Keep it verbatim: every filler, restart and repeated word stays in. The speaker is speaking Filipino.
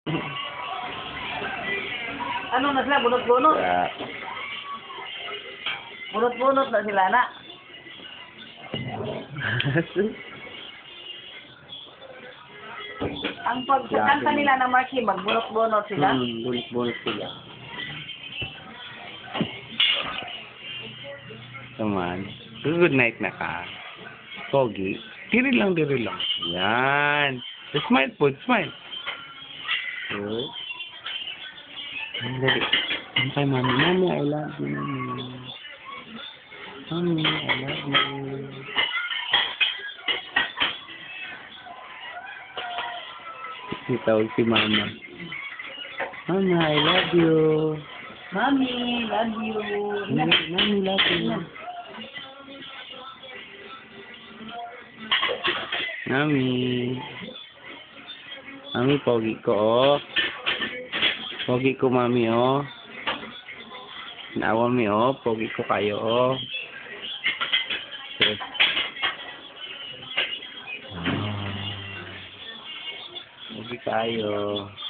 Ano na sila? Bunot-bunot? Yeah. Bunot-bunot na sila na. Ang pagkakanta nila na Marky, magbunot-bunot sila. Hmm, bunot-bunot sila. Naman. Good night na ka. Pogi. Diri lang, diri lang. Yan. Smile po, smile. Good. Ang dali. Ano kay mami? Mami, I love you, mami. Mami, I love you. Itawag si mama. Mama, I love you. Mami, love you. Mami, mami, love you. Mami. Mami, pogi ko, oh. Pogi ko, mami, oh. Naawa mi, oh. Pogi ko kayo, oh. Okay. Ah. Pogi kayo.